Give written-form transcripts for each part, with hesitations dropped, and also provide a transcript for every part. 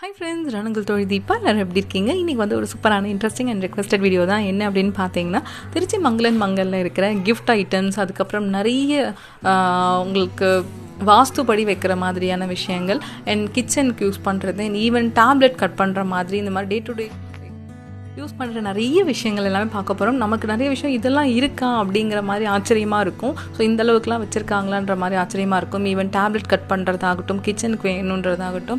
Hi friends, Ranangal Thori Deepa. எல்லாரும் எப்படி இருக்கீங்க? இன்னைக்கு வந்து ஒரு சூப்பரான இன்ட்ரெஸ்டிங் அண்ட் ரெக்வெஸ்டட் வீடியோ தான். என்ன அப்படின்னு பார்த்தீங்கன்னா, திருச்சி மங்கலில் இருக்கிற கிஃப்ட் ஐட்டம்ஸ், அதுக்கப்புறம் நிறைய உங்களுக்கு வாஸ்துபடி வைக்கிற மாதிரியான விஷயங்கள் அண்ட் கிச்சனுக்கு யூஸ் பண்ணுறது அண்ட் ஈவன் டேப்லெட் கட் பண்ணுற மாதிரி இந்த மாதிரி டே டு டே யூஸ் பண்ணுற நிறைய விஷயங்கள் எல்லாமே பார்க்க போகிறோம். நமக்கு நிறைய விஷயம் இதெல்லாம் இருக்கா அப்படிங்கிற மாதிரி ஆச்சரியமாக இருக்கும். ஸோ இந்த அளவுக்குலாம் வச்சுருக்காங்களான்ற மாதிரி ஆச்சரியமாக இருக்கும். ஈவன் டேப்லெட் கட் பண்ணுறதாகட்டும், கிச்சனுக்கு வேணுன்றதாகட்டும்,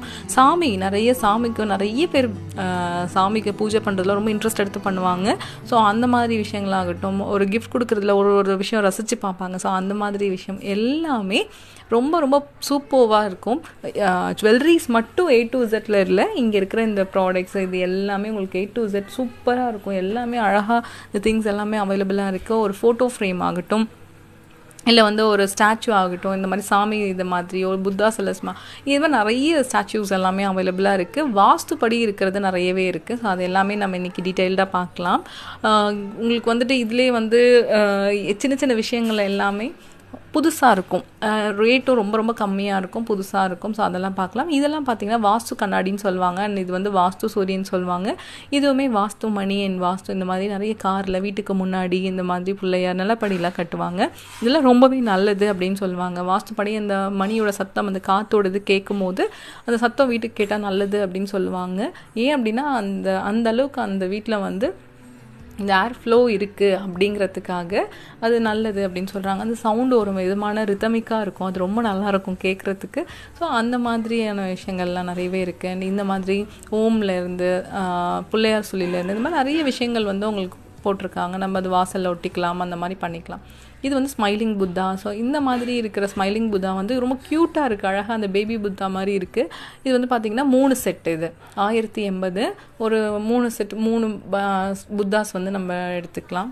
சாமிக்கு நிறைய பேர் சாமிக்கு பூஜை பண்ணுறதுல ரொம்ப இன்ட்ரெஸ்ட் எடுத்து பண்ணுவாங்க. ஸோ அந்த மாதிரி விஷயங்களாகட்டும், ஒரு கிஃப்ட் கொடுக்குறதுல ஒரு விஷயம் ரசித்து பார்ப்பாங்க. ஸோ அந்த மாதிரி விஷயம் எல்லாமே ரொம்ப ரொம்ப சூப்பர்வாக இருக்கும். ஜுவல்லரிஸ் மட்டும் A to Z இல்லை, இங்கே இருக்கிற இந்த ப்ராடக்ட்ஸ் இது எல்லாமே உங்களுக்கு A to Z சூப்பராக இருக்கும். எல்லாமே அழகாக இந்த திங்ஸ் எல்லாமே அவைலபிளாக இருக்குது. ஒரு ஃபோட்டோ ஃப்ரேம் ஆகட்டும், இல்லை வந்து ஒரு ஸ்டாச்சு ஆகட்டும், இந்த மாதிரி சாமி இது மாதிரி ஒரு புத்தா சிலஸ்மா, இது மாதிரி நிறைய ஸ்டாச்சூஸ் எல்லாமே அவைலபிளாக இருக்குது. வாஸ்துப்படி இருக்கிறது நிறையவே இருக்குது. ஸோ அது எல்லாமே நம்ம இன்றைக்கி டீட்டெயில்டாக பார்க்கலாம். உங்களுக்கு வந்துட்டு இதிலே வந்து சின்ன சின்ன விஷயங்கள் எல்லாமே புதுசாக இருக்கும். ரேட்டும் ரொம்ப ரொம்ப கம்மியாக இருக்கும், புதுசாக இருக்கும். ஸோ அதெல்லாம் பார்க்கலாம். இதெல்லாம் பார்த்திங்கன்னா வாஸ்து கண்ணாடின்னு சொல்லுவாங்க. அண்ட் இது வந்து வாஸ்து சூரியன்னு சொல்லுவாங்க. இதுவுமே வாஸ்து மணி அண்ட் வாஸ்து இந்த மாதிரி நிறைய காரில் வீட்டுக்கு முன்னாடி இந்த மாதிரி பிள்ளையார் நிலப்படியெலாம் கட்டுவாங்க. இதெல்லாம் ரொம்பவே நல்லது அப்படின்னு சொல்லுவாங்க. வாஸ்துப்படி அந்த மணியோட சத்தம், அந்த காற்றோடது கேட்கும் போது அந்த சத்தம் வீட்டுக்கு கேட்டால் நல்லது அப்படின்னு சொல்லுவாங்க. ஏன் அப்படின்னா அந்த அளவுக்கு அந்த வீட்டில் வந்து இந்த ஏர் ஃப்ளோ இருக்குது அப்படிங்கிறதுக்காக அது நல்லது அப்படின்னு சொல்கிறாங்க. அந்த சவுண்டு ஒரு விதமான ரிதமிக்காக இருக்கும், அது ரொம்ப நல்லாயிருக்கும் கேட்குறதுக்கு. ஸோ அந்த மாதிரியான விஷயங்கள்லாம் நிறையவே இருக்குது. அண்ட் இந்த மாதிரி ஓம்லேருந்து பிள்ளையார் சொல்லிலேருந்து இந்த மாதிரி நிறைய விஷயங்கள் வந்து உங்களுக்கு போட்டிருக்காங்க. நம்ம அது வாசலில் ஒட்டிக்கலாம், அந்த மாதிரி பண்ணிக்கலாம். இது வந்து ஸ்மைலிங் புத்தா. ஸோ இந்த மாதிரி இருக்கிற ஸ்மைலிங் புத்தா வந்து ரொம்ப க்யூட்டாக இருக்குது, அழகாக அந்த பேபி புத்தா மாதிரி இருக்குது. இது வந்து பார்த்திங்கன்னா 3 செட், இது 1080. ஒரு 3 செட் 3 புத்தாஸ் வந்து நம்ம எடுத்துக்கலாம்.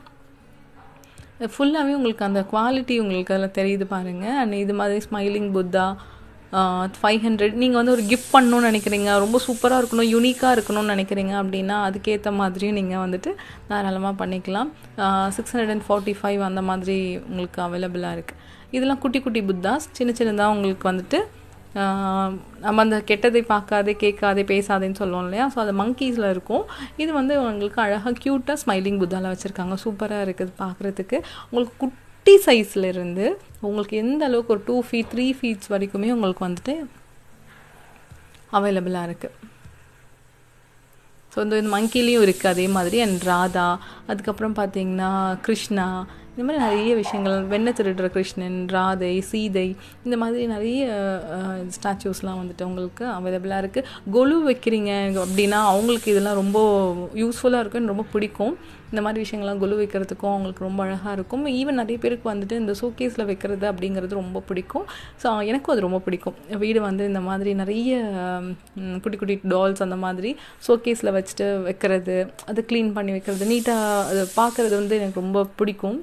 ஃபுல்லாகவே உங்களுக்கு அந்த குவாலிட்டி உங்களுக்கு அதில் தெரியுது பாருங்கள். அண்ட் இது மாதிரி ஸ்மைலிங் புத்தா 500. நீங்கள் வந்து ஒரு கிஃப்ட் பண்ணணும்னு நினைக்கிறீங்க, ரொம்ப சூப்பராக இருக்கணும், யூனிக்காக இருக்கணும்னு நினைக்கிறீங்க அப்படின்னா அதுக்கேற்ற மாதிரியும் நீங்கள் வந்துட்டு தாராளமாக பண்ணிக்கலாம். 645 அந்த மாதிரி உங்களுக்கு அவைலபிளாக இருக்குது. இதெல்லாம் குட்டி குட்டி புத்தாஸ், சின்ன சின்னதாக உங்களுக்கு வந்துட்டு நம்ம அந்த கெட்டதை பார்க்காதே, கேட்காதே, பேசாதேன்னு சொல்லுவோம் இல்லையா. ஸோ அது மங்கீஸில் இருக்கும். இது வந்து உங்களுக்கு அழகாக க்யூட்டாக ஸ்மைலிங் புத்தாவில் வச்சுருக்காங்க. சூப்பராக இருக்குது பார்க்குறதுக்கு. உங்களுக்கு குட்டி சைஸில் இருந்து உங்களுக்கு எந்த அளவுக்கு ஒரு 2 feet 3 feet வரைக்குமே உங்களுக்கு வந்துட்டு அவைலபிளாக இருக்குது. ஸோ இந்த மங்கிலையும் இருக்குது அதே மாதிரி. அண்ட் ராதா, அதுக்கப்புறம் பார்த்திங்கன்னா கிருஷ்ணா, இந்த மாதிரி நிறைய விஷயங்கள், வெண்ணெய் திருடுற கிருஷ்ணன், ராதை, சீதை, இந்த மாதிரி நிறைய ஸ்டாச்சூஸ்லாம் வந்துட்டு உங்களுக்கு அவைலபிளாக இருக்குது. கொலு வைக்கிறீங்க அப்படின்னா அவங்களுக்கு இதெல்லாம் ரொம்ப யூஸ்ஃபுல்லாக இருக்கும், ரொம்ப பிடிக்கும். இந்த மாதிரி விஷயங்கள்லாம் கொலு வைக்கிறதுக்கும் அவங்களுக்கு ரொம்ப அழகாக இருக்கும். ஈவன் நிறைய பேருக்கு வந்துட்டு இந்த ஷோகேஸில் வைக்கிறது அப்படிங்கிறது ரொம்ப பிடிக்கும். ஸோ எனக்கும் அது ரொம்ப பிடிக்கும். வீடு வந்து இந்த மாதிரி நிறைய குட்டி குட்டி டால்ஸ் அந்த மாதிரி ஷோகேஸில் வச்சுட்டு வைக்கிறது, அது க்ளீன் பண்ணி வைக்கிறது, நீட்டாக அது பார்க்குறது வந்து எனக்கு ரொம்ப பிடிக்கும்.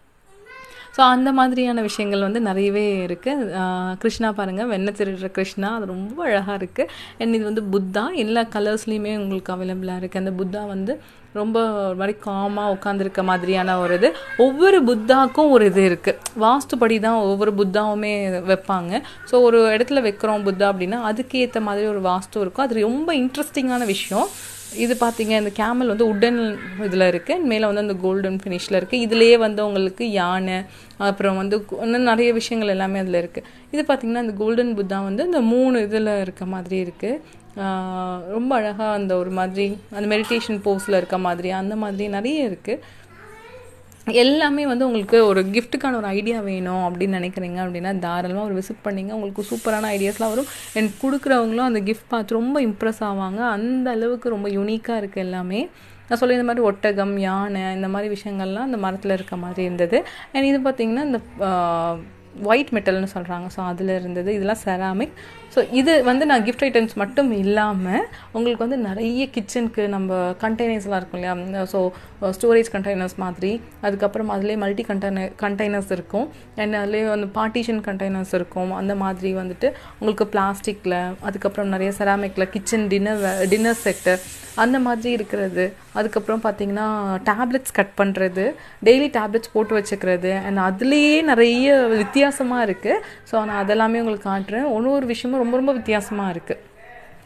ஸோ அந்த மாதிரியான விஷயங்கள் வந்து நிறையவே இருக்குது. கிருஷ்ணா பாருங்கள், வெண்ணெய் திருடுற கிருஷ்ணா, அது ரொம்ப அழகாக இருக்குது. அண்ட் இது வந்து புத்தா, எல்லா கலர்ஸ்லேயுமே உங்களுக்கு அவைலபிளாக இருக்குது. அந்த புத்தா வந்து ரொம்ப ஒரு மாதிரி காமாக உட்காந்துருக்க மாதிரியான ஒரு இது. ஒவ்வொரு புத்தாக்கும் ஒரு இது இருக்குது. வாஸ்துப்படி தான் ஒவ்வொரு புத்தாவுமே வைப்பாங்க. ஸோ ஒரு இடத்துல வைக்கிறோம் புத்தா அப்படின்னா அதுக்கேற்ற மாதிரி ஒரு வாஸ்து இருக்கும். அது ரொம்ப இன்ட்ரெஸ்டிங்கான விஷயம். இது பார்த்திங்க, இந்த கேமல் வந்து உட்டன் இதில் இருக்குது, மேலே வந்து அந்த கோல்டன் ஃபினிஷில் இருக்குது. இதுலேயே வந்து உங்களுக்கு யானை, அப்புறம் வந்து இன்னும் நிறைய விஷயங்கள் எல்லாமே அதில் இருக்குது. இது பார்த்திங்கன்னா இந்த கோல்டன் புத்தா வந்து இந்த 3 இதில் இருக்க மாதிரி இருக்குது. ரொம்ப அழகாக அந்த ஒரு மாதிரி அந்த மெடிடேஷன் போஸில் இருக்க மாதிரி அந்த மாதிரி நிறைய இருக்குது. எல்லாமே வந்து உங்களுக்கு ஒரு கிஃப்ட்டுக்கான ஒரு ஐடியா வேணும் அப்படின்னு நினைக்கிறீங்க அப்படின்னா தாராளமாக ஒரு விசிட் பண்ணிங்க. உங்களுக்கு சூப்பரான ஐடியாஸ்லாம் வரும். எனக்கு கொடுக்குறவங்களும் அந்த கிஃப்ட் பார்த்து ரொம்ப இம்ப்ரெஸ் ஆவாங்க. அந்த அளவுக்கு ரொம்ப யூனிக்காக இருக்குது எல்லாமே. நான் சொல்லி இந்த மாதிரி ஒட்டகம், யானை, இந்த மாதிரி விஷயங்கள்லாம் அந்த மரத்தில் இருக்க மாதிரி இருந்தது. அண்ட் இது பார்த்திங்கன்னா இந்த ஒயிட் மெட்டல்னு சொல்கிறாங்க. ஸோ அதில் இருந்தது. இதெல்லாம் செராமிக். ஸோ இது வந்து நான் கிஃப்ட் ஐட்டம்ஸ் மட்டும் இல்லாமல் உங்களுக்கு வந்து நிறைய கிச்சனுக்கு நம்ம கண்டெய்னர்ஸ்லாம் இருக்கும் இல்லையா. ஸோ ஸ்டோரேஜ் கண்டெய்னர்ஸ் மாதிரி, அதுக்கப்புறம் அதிலே மல்டி கண்டெய்னர்ஸ் இருக்கும். அண்ட் அதிலே வந்து பார்ட்டிஷன் கண்டெய்னர்ஸ் இருக்கும். அந்த மாதிரி வந்துட்டு உங்களுக்கு பிளாஸ்டிக்கில், அதுக்கப்புறம் நிறைய செராமிக்கில் கிச்சன் டின்னர் செட்டு அந்த மாதிரி இருக்கிறது. அதுக்கப்புறம் பார்த்திங்கன்னா டேப்லெட்ஸ் கட் பண்ணுறது, டெய்லி டேப்லெட்ஸ் போட்டு வச்சுக்கிறது. அண்ட் அதுலேயே நிறைய வித்தியாசமாக இருக்குது. ஸோ நான் அதெல்லாமே உங்களுக்கு காட்டுறேன். ஒரு விஷயமும் ரொம்ப ரொம்ப வித்தியாசமாக இருக்குது.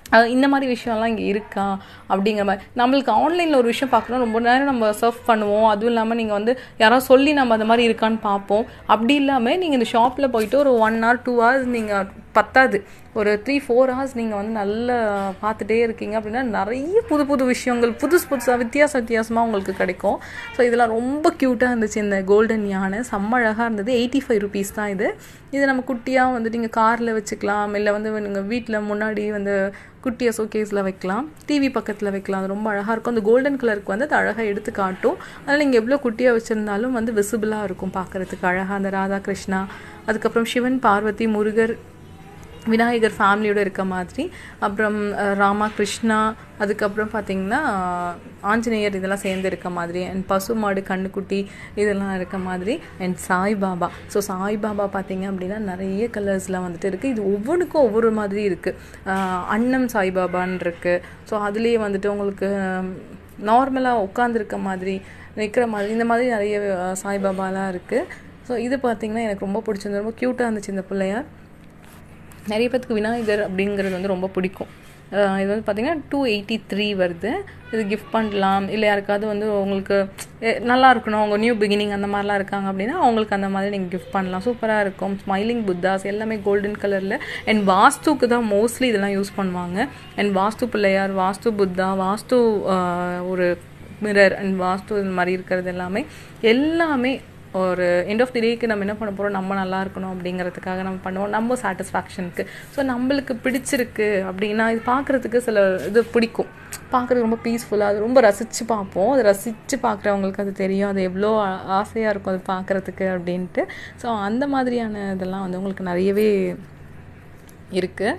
இந்த மாதிரி விஷயம்லாம் இங்கே இருக்கா அப்படிங்கிற மாதிரி. நம்மளுக்கு ஆன்லைனில் ஒரு விஷயம் பார்க்கணும், ரொம்ப நேரம் நம்ம சர்ஃப் பண்ணுவோம். அதுவும் இல்லாமல் நீங்கள் வந்து யாராவது சொல்லி நம்ம அந்த மாதிரி இருக்கான்னு பார்ப்போம். அப்படி இல்லாமல் நீங்கள் இந்த ஷாப்பில் போயிட்டு ஒரு 1 hour 2 hours நீங்கள் பத்தாது, ஒரு 3-4 hours நீங்கள் வந்து நல்லா பார்த்துட்டே இருக்கீங்க அப்படின்னா நிறைய புது புது விஷயங்கள் புதுசாக வித்தியாசமாக உங்களுக்கு கிடைக்கும். ஸோ இதெல்லாம் ரொம்ப க்யூட்டாக இருந்துச்சு. இந்த கோல்டன் யானை செம்ம அழகாக இருந்தது. 85 rupees தான் இது நம்ம குட்டியாக வந்து நீங்கள் காரில் வச்சுக்கலாம், இல்லை வந்து நீங்கள் வீட்டில் முன்னாடி வந்து குட்டியாக ஷோகேஸில் வைக்கலாம், டிவி பக்கத்தில் வைக்கலாம். அது ரொம்ப அழகாக இருக்கும். அந்த கோல்டன் கலருக்கு வந்து அது அழகாக எடுத்து காட்டும். அதனால் நீங்கள் எவ்வளோ குட்டியாக வச்சுருந்தாலும் வந்து விசிபிளாக இருக்கும் பார்க்குறதுக்கு அழகாக. அந்த ராதா கிருஷ்ணா, அதுக்கப்புறம் சிவன் பார்வதி முருகர் விநாயகர் ஃபேமிலியோடு இருக்க மாதிரி, அப்புறம் ராமா கிருஷ்ணா, அதுக்கப்புறம் பார்த்திங்கன்னா ஆஞ்சநேயர் இதெல்லாம் சேர்ந்து இருக்க மாதிரி, அண்ட் பசுமாடு கண்ணுக்குட்டி இதெல்லாம் இருக்க மாதிரி, அண்ட் சாய்பாபா. ஸோ சாய்பாபா பார்த்திங்க அப்படின்னா நிறைய கலர்ஸில் வந்துட்டு இருக்குது. இது ஒவ்வொன்றுக்கும் ஒவ்வொரு மாதிரி இருக்குது. அன்னம் சாய்பாபான்னு இருக்குது. ஸோ அதுலேயே வந்துட்டு உங்களுக்கு நார்மலாக உட்காந்துருக்க மாதிரி நிற்கிற மாதிரி இந்த மாதிரி நிறைய சாய்பாபாலாம் இருக்குது. ஸோ இது பார்த்திங்கன்னா எனக்கு ரொம்ப பிடிச்சிருந்தது. ரொம்ப க்யூட்டாக இருந்துச்சு இந்த பிள்ளையார். நிறைய பேருக்கு விநாயகர் அப்படிங்கிறது வந்து ரொம்ப பிடிக்கும். இது வந்து பார்த்திங்கன்னா 283 வருது. இது கிஃப்ட் பண்ணலாம், இல்லை யாருக்காவது வந்து உங்களுக்கு நல்லா இருக்கணும், அவங்க நியூ பிகினிங் அந்த மாதிரிலாம் இருக்காங்க அப்படின்னா அவங்களுக்கு அந்த மாதிரி நீங்கள் கிஃப்ட் பண்ணலாம். சூப்பராக இருக்கும். ஸ்மைலிங் புத்தாஸ் எல்லாமே கோல்டன் கலரில். அண்ட் வாஸ்துக்கு தான் மோஸ்ட்லி இதெல்லாம் யூஸ் பண்ணுவாங்க. அண்ட் வாஸ்து பிள்ளையார், வாஸ்து புத்தா, வாஸ்து ஒரு மிரர் அண்ட் வாஸ்து இந்த மாதிரி இருக்கிறது எல்லாமே ஒரு எண்ட் ஆஃப் தி டேக்கு நம்ம என்ன பண்ண போகிறோம், நம்ம நல்லா இருக்கணும் அப்படிங்கிறதுக்காக நம்ம பண்ணுவோம், நம்ம சாட்டிஸ்ஃபேக்ஷனுக்கு. ஸோ நம்மளுக்கு பிடிச்சிருக்கு அப்படின்னா இது பார்க்குறதுக்கு சில இது பிடிக்கும், பார்க்குறது ரொம்ப பீஸ்ஃபுல்லாக, அது ரொம்ப ரசித்து பார்ப்போம். அது ரசித்து பார்க்குறவங்களுக்கு அது தெரியும், அது எவ்வளோ ஆசையாக இருக்கும் அது பார்க்குறதுக்கு அப்படின்ட்டு. ஸோ அந்த மாதிரியான இதெல்லாம் வந்து உங்களுக்கு நிறையவே இருக்குது.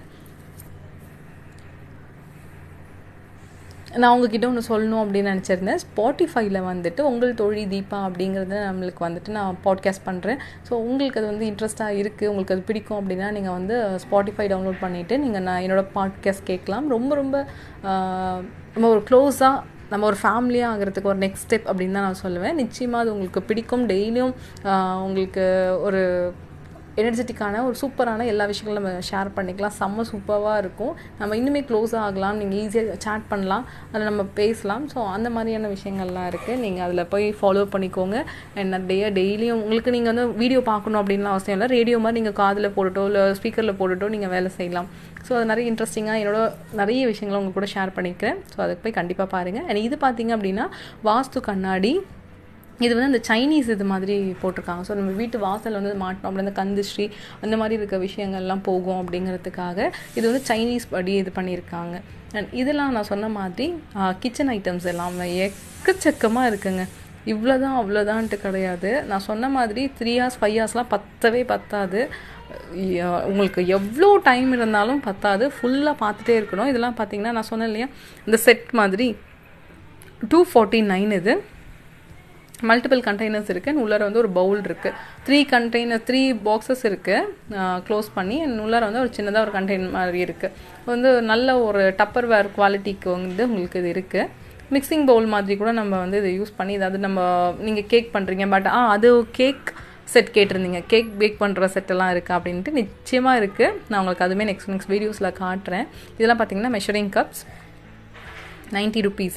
நான் உங்ககிட்ட ஒன்று சொல்லணும் அப்படின்னு நினச்சிருந்தேன். ஸ்பாட்டிஃபைல வந்துட்டு உங்கள் தோழி தீபா அப்படிங்கிறத நம்மளுக்கு வந்துட்டு நான் பாட்காஸ்ட் பண்ணுறேன். ஸோ உங்களுக்கு அது வந்து இன்ட்ரெஸ்ட்டாக இருக்குது, உங்களுக்கு அது பிடிக்கும் அப்படின்னா நீங்கள் வந்து ஸ்பாட்டிஃபை டவுன்லோட் பண்ணிவிட்டு நீங்கள் நான் என்னோடய பாட்காஸ்ட் கேட்கலாம். ரொம்ப நம்ம ஒரு க்ளோஸாக நம்ம ஒரு ஃபேமிலியாக ஆகிறதுக்கு ஒரு நெக்ஸ்ட் ஸ்டெப் அப்படின்னு தான் நான் சொல்லுவேன். நிச்சயமாக அது உங்களுக்கு பிடிக்கும். டெய்லியும் உங்களுக்கு ஒரு எனர்ஜெட்டிக்கான ஒரு சூப்பரான எல்லா விஷயங்களும் நம்ம ஷேர் பண்ணிக்கலாம். செம்ம சூப்பராக இருக்கும். நம்ம இன்னுமே க்ளோஸாக ஆகலாம், நீங்கள் ஈஸியாக சேட் பண்ணலாம், அதில் நம்ம பேசலாம். ஸோ அந்த மாதிரியான விஷயங்கள்லாம் இருக்குது. நீங்கள் அதில் போய் ஃபாலோ பண்ணிக்கோங்க. அண்ட் டெய்லியும் உங்களுக்கு நீங்கள் வந்து வீடியோ பார்க்கணும் அப்படின்லாம் அவசியம் இல்லை. ரேடியோ மாதிரி நீங்கள் காதில் போட்டுட்டோ இல்லை ஸ்பீக்கரில் போட்டுட்டோ நீங்கள் வேலை செய்யலாம். ஸோ அது நிறைய இன்ட்ரெஸ்டிங்காக என்னோட நிறைய விஷயங்களை உங்கள் கூட ஷேர் பண்ணிக்கிறேன். ஸோ அதுக்கு போய் கண்டிப்பாக பாருங்கள். அண்ட் இது பார்த்திங்க அப்படின்னா வாஸ்து கண்ணாடி. இது வந்து அந்த சைனீஸ் இது மாதிரி போட்டிருக்காங்க. ஸோ நம்ம வீட்டு வாசல் வந்து மாட்டணும் அப்படி அந்த கந்துஸ்ரீ அந்த மாதிரி இருக்க விஷயங்கள்லாம் போகும் அப்படிங்கிறதுக்காக இது வந்து சைனீஸ் படி இது பண்ணியிருக்காங்க. அண்ட் இதெல்லாம் நான் சொன்ன மாதிரி கிச்சன் ஐட்டம்ஸ் எல்லாமே எக்கச்சக்கமாக இருக்குங்க. இவ்வளோதான் அவ்வளோதான்ட்டு கிடையாது. நான் சொன்ன மாதிரி 3 hours 5 hoursலாம் பத்தாது. உங்களுக்கு எவ்வளோ டைம் இருந்தாலும் பத்தாது. ஃபுல்லாக பார்த்துட்டே இருக்கணும். இதெல்லாம் பார்த்திங்கன்னா நான் சொன்னேன் இல்லையா, இந்த செட் மாதிரி 249 இது. மல்டிபிள் கண்டெய்னர்ஸ் இருக்குது. உள்ளார வந்து ஒரு பவுல் இருக்குது. 3 பாக்ஸஸ் இருக்குது க்ளோஸ் பண்ணி. உள்ளார வந்து ஒரு சின்னதாக ஒரு கண்டெய்னர் மாதிரி இருக்குது. வந்து நல்ல ஒரு டப்பர் வேர் குவாலிட்டிக்கு வந்து உங்களுக்கு இது இருக்குது. மிக்சிங் பவுல் மாதிரி கூட நம்ம வந்து இதை யூஸ் பண்ணி ஏதாவது நீங்கள் கேக் பண்ணுறீங்க, பட் அது கேக் செட் கேட்டிருந்தீங்க, கேக் பேக் பண்ணுற செட்டெல்லாம் இருக்குது அப்படின்ட்டு நிச்சயமாக இருக்குது. நான் உங்களுக்கு அதுவுமே நெக்ஸ்ட் வீடியோஸில் காட்டுறேன். இதெல்லாம் பார்த்திங்கன்னா மெஷரிங் கப்ஸ் 90 rupees.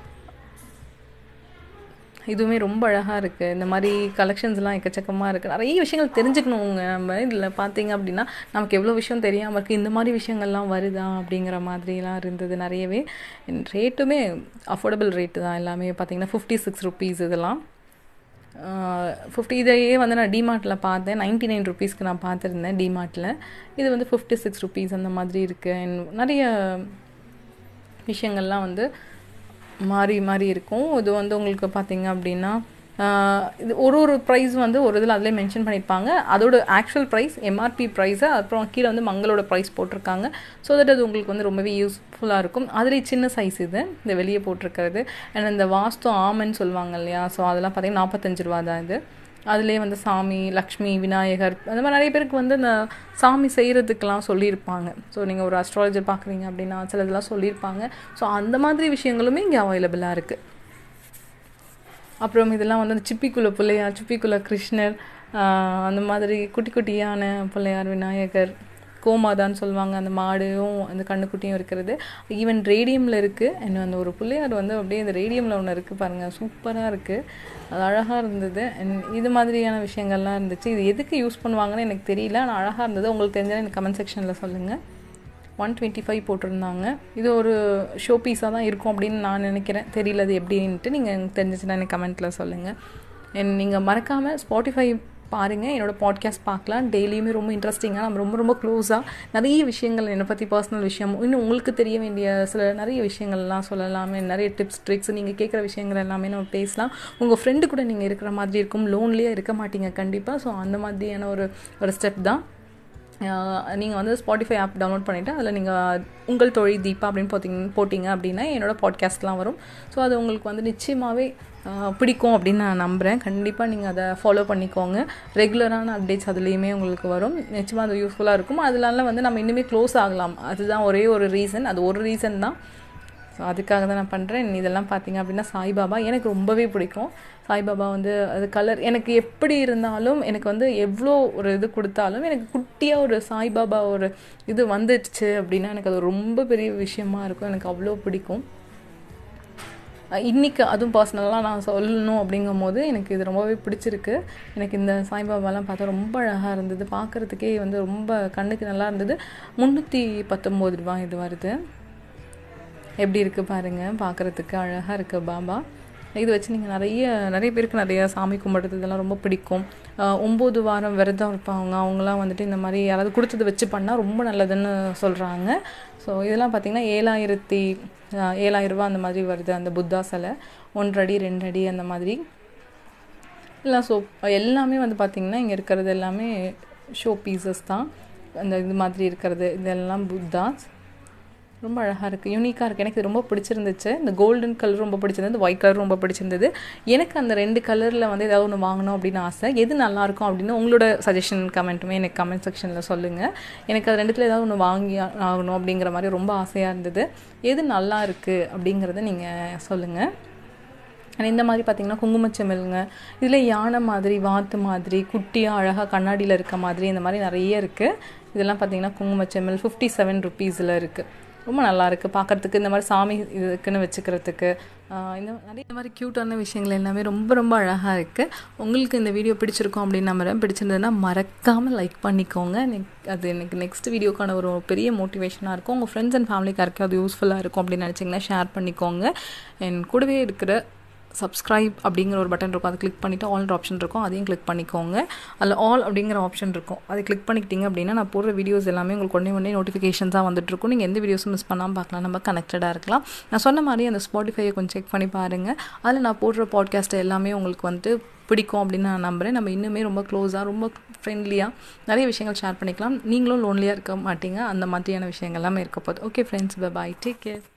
இதுவுமே ரொம்ப அழகாக இருக்குது. இந்த மாதிரி கலெக்ஷன்ஸ்லாம் எக்கச்சக்கமாக இருக்குது. நிறைய விஷயங்கள் தெரிஞ்சுக்கணுங்க. நம்ம இதில் பார்த்தீங்க அப்படின்னா நமக்கு எவ்வளோ விஷயம் தெரியாமல் இருக்குது, இந்த மாதிரி விஷயங்கள்லாம் வருதா அப்படிங்கிற மாதிரிலாம் இருந்தது நிறையவே. ரேட்டுமே அஃபோர்டபுள் ரேட்டு தான். எல்லாமே பார்த்திங்கன்னா 56 rupees. இதெல்லாம் 50. இதையே வந்து நான் டிமார்ட்டில் பார்த்தேன். 99 rupeesக்கு நான் பார்த்துருந்தேன் டிமார்ட்டில். இது வந்து 56 rupees அந்த மாதிரி இருக்குது. நிறைய விஷயங்கள்லாம் வந்து மாறி இருக்கும். இது வந்து உங்களுக்கு பார்த்திங்க அப்படின்னா இது ஒரு ப்ரைஸ் வந்து ஒரு இதில் அதிலே மென்ஷன் பண்ணியிருப்பாங்க. அதோட ஆக்சுவல் ப்ரைஸ் எம்ஆர்பி ப்ரைஸை அப்புறம் கீழே வந்து மங்களோட ப்ரைஸ் போட்டிருக்காங்க. ஸோ தட் அது உங்களுக்கு வந்து ரொம்பவே யூஸ்ஃபுல்லாக இருக்கும். அதிலே சின்ன சைஸ் இது இந்த வெளியே போட்டிருக்கிறது. அண்ட் இந்த வாஸ்து ஆமன்னு சொல்லுவாங்க இல்லையா, ஸோ அதெல்லாம் பார்த்திங்கன்னா 45 ரூபா தான் இது. அதிலே வந்து சாமி, லக்ஷ்மி, விநாயகர் அந்த மாதிரி நிறைய பேருக்கு வந்து இந்த சாமி செய்கிறதுக்கெலாம் சொல்லியிருப்பாங்க. ஸோ நீங்கள் ஒரு அஸ்ட்ராலஜர் பார்க்குறீங்க அப்படின்னா சில இதெல்லாம் சொல்லியிருப்பாங்க. ஸோ அந்த மாதிரி விஷயங்களுமே இங்கே அவைலபிளாக இருக்குது. அப்புறம் இதெல்லாம் வந்து அந்த சிப்பிக்குள்ள பிள்ளையார், சிப்பிக்குள்ள கிருஷ்ணர், அந்த மாதிரி குட்டியான பிள்ளையார், விநாயகர், கோமாதான்னு சொல்லுவாங்க, அந்த மாடும் அந்த கண்ணுக்குட்டியும் இருக்கிறது. ஈவன் ரேடியமில் இருக்குது. அண்ட் அந்த ஒரு பிள்ளையார் வந்து அப்படியே அந்த ரேடியமில் ஒன்று இருக்குது பாருங்கள், சூப்பராக இருக்குது, அது அழகாக இருந்தது. அண்ட் இது மாதிரியான விஷயங்கள்லாம் இருந்துச்சு. இது எதுக்கு யூஸ் பண்ணுவாங்கன்னு எனக்கு தெரியல, ஆனால் அழகாக இருந்தது. உங்களுக்கு தெரிஞ்சால் எனக்கு கமெண்ட் செக்ஷனில் சொல்லுங்கள். 125 போட்டிருந்தாங்க. இது ஒரு ஷோ பீஸாக தான் இருக்கும் அப்படின்னு நான் நினைக்கிறேன், தெரியல அது எப்படின்ட்டு. நீங்கள் எனக்கு தெரிஞ்சிச்சுன்னா எனக்கு கமெண்ட்டில் சொல்லுங்கள். நீங்கள் மறக்காமல் ஸ்பாட்டிஃபை பாருங்கள், என்னோடய பாட்காஸ்ட் பார்க்கலாம். டெய்லியுமே ரொம்ப இன்ட்ரெஸ்டிங்காக நம்ம ரொம்ப க்ளோஸாக நிறைய விஷயங்கள் என்னை பற்றி பர்சனல் விஷயம், இன்னும் உங்களுக்கு தெரிய வேண்டிய சில நிறைய விஷயங்கள்லாம் சொல்லலாமே, நிறைய டிப்ஸ் ட்ரிக்ஸ், நீங்கள் கேட்குற விஷயங்கள் எல்லாமே நம்ம பேசலாம். உங்கள் ஃப்ரெண்டு கூட நீங்கள் இருக்கிற மாதிரி இருக்கும், லோன்லியாக இருக்க மாட்டீங்க கண்டிப்பாக. ஸோ அந்த மாதிரியான ஒரு ஸ்டெப் தான். நீங்கள் வந்து ஸ்பாட்டிஃபை ஆப் டவுன்லோட் பண்ணிவிட்டு அதில் நீங்கள் உங்கள் தொழில் தீபா அப்படின்னு போட்டிங்க அப்படின்னா என்னோடய பாட்காஸ்ட்லாம் வரும். ஸோ அது உங்களுக்கு வந்து நிச்சயமாகவே பிடிக்கும் அப்படின்னு நான் நம்புகிறேன். கண்டிப்பாக நீங்கள் அதை ஃபாலோ பண்ணிக்கோங்க. ரெகுலரான அப்டேட்ஸ் அதுலேயுமே உங்களுக்கு வரும். நிச்சயமாக அது யூஸ்ஃபுல்லாக இருக்கும். அதனால வந்து நம்ம இன்னுமே க்ளோஸ் ஆகலாம். அதுதான் ஒரே ஒரு ரீசன், அது ஒரு ரீசன் தான். ஸோ அதுக்காக தான் நான் பண்ணுறேன். இதெல்லாம் பார்த்தீங்க அப்படின்னா சாய்பாபா எனக்கு ரொம்பவே பிடிக்கும். சாய்பாபா வந்து அது கலர் எனக்கு எப்படி இருந்தாலும், எனக்கு வந்து எவ்வளோ ஒரு இது கொடுத்தாலும், எனக்கு குட்டியாக ஒரு சாய்பாபா ஒரு இது வந்துடுச்சு அப்படின்னா எனக்கு அது ரொம்ப பெரிய விஷயமா இருக்கும். எனக்கு அவ்வளோ பிடிக்கும். இன்றைக்கி அதுவும் பர்சனலாக நான் சொல்லணும் அப்படிங்கும் போது எனக்கு இது ரொம்பவே பிடிச்சிருக்கு. எனக்கு இந்த சாய்பாபாலாம் பார்த்தா ரொம்ப அழகாக இருந்தது, பார்க்குறதுக்கே வந்து ரொம்ப கண்ணுக்கு நல்லா இருந்தது. 319 ரூபா இது வருது. எப்படி இருக்குது பாருங்கள், பார்க்குறதுக்கு அழகாக இருக்குது பாபா. இது வச்சு நீங்கள் நிறைய பேருக்கு நிறைய சாமி கும்பிட்றது இதெல்லாம் ரொம்ப பிடிக்கும். 9 வாரம் விரதம் இருப்பாங்க, அவங்களாம் வந்துட்டு இந்த மாதிரி யாராவது கொடுத்தது வச்சு பண்ணால் ரொம்ப நல்லதுன்னு சொல்கிறாங்க. ஸோ இதெல்லாம் பார்த்திங்கன்னா 7,000 ரூபா அந்த மாதிரி வருது. அந்த புத்தா சிலை 1 அடி 2 அடி அந்த மாதிரி இல்லை. ஸோ எல்லாமே வந்து பார்த்திங்கன்னா இங்கே இருக்கிறது எல்லாமே ஷோ பீசஸ் தான். அந்த இது மாதிரி இருக்கிறது இதெல்லாம் புத்தாஸ் ரொம்ப அழகாக இருக்குது, யூனிக்காக இருக்குது. எனக்கு இது ரொம்ப பிடிச்சிருந்துச்சு. இந்த கோல்டன் கலர் ரொம்ப பிடிச்சிருந்தது, ஒயிட் கலர் ரொம்ப பிடிச்சிருந்தது. எனக்கு அந்த 2 கலரில் வந்து ஏதாவது ஒன்று வாங்கணும் அப்படின்னு ஆசை. எது நல்லாயிருக்கும் அப்படின்னு உங்களோட சஜஷன் கமெண்ட்டுமே எனக்கு கமெண்ட் செக்ஷனில் சொல்லுங்கள். எனக்கு அது 2த்தில் ஏதாவது ஒன்று வாங்கி ஆகணும் அப்படிங்கிற மாதிரி ரொம்ப ஆசையாக இருந்தது. எது நல்லா இருக்குது அப்படிங்கிறத நீங்கள் சொல்லுங்கள். ஆனால் இந்த மாதிரி பார்த்திங்கன்னா குங்குமச்செம்மலுங்க, இதில் யானை மாதிரி வாத்து மாதிரி குட்டியாக அழகாக கண்ணாடியில் இருக்க மாதிரி இந்த மாதிரி நிறைய இருக்குது. இதெல்லாம் பார்த்திங்கன்னா குங்குமச்செம்மல் 57 ருபீஸில் இருக்குது. ரொம்ப நல்லாயிருக்கு பார்க்குறதுக்கு. இந்த மாதிரி சாமி இதுக்குன்னு வச்சுக்கிறதுக்கு இந்த நிறைய மாதிரி க்யூட்டான விஷயங்கள் எல்லாமே ரொம்ப அழகாக இருக்குது. உங்களுக்கு இந்த வீடியோ பிடிச்சிருக்கும் அப்படின்னு நம்புறேன். பிடிச்சிருந்ததுன்னா மறக்காமல் லைக் பண்ணிக்கோங்க. அது எனக்கு நெக்ஸ்ட் வீடியோக்கான ஒரு பெரிய மோட்டிவேஷனாக இருக்கும். உங்கள் ஃப்ரெண்ட்ஸ் அண்ட் ஃபேமிலிக்காருக்கு அது யூஸ்ஃபுல்லாக இருக்கும் அப்படின்னு நினச்சிங்கன்னா ஷேர் பண்ணிக்கோங்க. என் கூடவே இருக்கிற சப்ஸ்கிரைப் அப்படிங்கிற ஒரு பட்டன் இருக்கும், அதை கிளிக் பண்ணிவிட்டு ஆல் ஆப்ஷன் இருக்கும், அதையும் கிளிக் பண்ணிக்கோங்க. அதில் ஆல் அப்படிங்கிற ஆப்ஷன் இருக்கும், அதை கிளிக் பண்ணிக்கிட்டீங்க அப்படின்னா நான் போடுற வீடியோஸ் எல்லாமே உங்களுக்கு உடனே நோட்டிஃபிகேஷன்ஸாக வந்துட்டுருக்கும். நீங்கள் எந்த வீடியோஸும் மிஸ் பண்ணாமல் பார்க்கலாம், நம்ம கனெக்டடாக இருக்கலாம். நான் சொன்ன மாதிரி அந்த ஸ்பாட்டிஃபையை கொஞ்சம் செக் பண்ணி பாருங்கள். அதில் நான் போடுற பாட்காஸ்ட்டை எல்லாமே உங்களுக்கு வந்துட்டு பிடிக்கும் அப்படின்னு நான் நம்புகிறேன். நம்ம இன்னுமே ரொம்ப க்ளோஸாக ரொம்ப ஃப்ரெண்ட்லியாக நிறைய விஷயங்கள் ஷேர் பண்ணிக்கலாம். நீங்களும் லோன்லியாக இருக்க மாட்டீங்க, அந்த மாதிரியான விஷயங்கள் எல்லாமே இருக்க போகுது. Okay friends, bye, take care.